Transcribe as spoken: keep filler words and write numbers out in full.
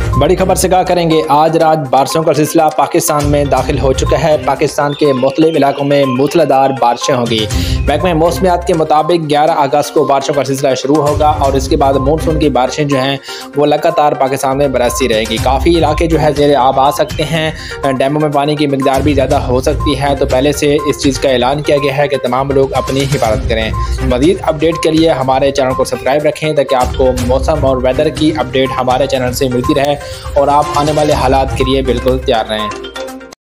बड़ी खबर से क्या करेंगे। आज रात बारिशों का सिलसिला पाकिस्तान में दाखिल हो चुका है। पाकिस्तान के मुख्तलिफ इलाकों में मूसलाधार बारिशें होंगी। महकमे मौसमियात के मुताबिक ग्यारह अगस्त को बारिशों का सिलसिला शुरू होगा और इसके बाद मानसून की बारिशें जो हैं वो लगातार पाकिस्तान में बरसती रहेंगी। काफ़ी इलाके जो है ज़ेरे आब आ सकते हैं, डैमों में पानी की मिकदार भी ज़्यादा हो सकती है। तो पहले से इस चीज़ का ऐलान किया गया है कि तमाम लोग अपनी हिफाजत करें। मज़ीद अपडेट के लिए हमारे चैनल को सब्सक्राइब रखें ताकि आपको मौसम और वेदर की अपडेट हमारे चैनल से मिलती रहे और आप आने वाले हालात के लिए बिल्कुल तैयार रहें।